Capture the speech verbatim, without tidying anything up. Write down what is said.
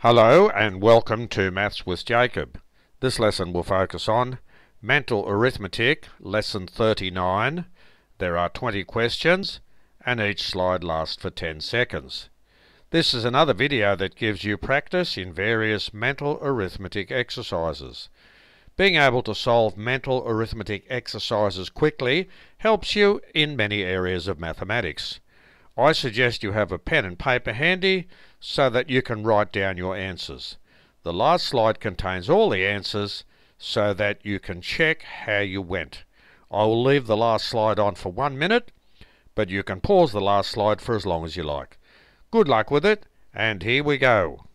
Hello and welcome to Maths with Jacob. This lesson will focus on mental arithmetic, lesson thirty-nine. There are twenty questions and each slide lasts for ten seconds. This is another video that gives you practice in various mental arithmetic exercises. Being able to solve mental arithmetic exercises quickly helps you in many areas of mathematics. I suggest you have a pen and paper handy so that you can write down your answers. The last slide contains all the answers so that you can check how you went. I will leave the last slide on for one minute, but you can pause the last slide for as long as you like. Good luck with it, and here we go.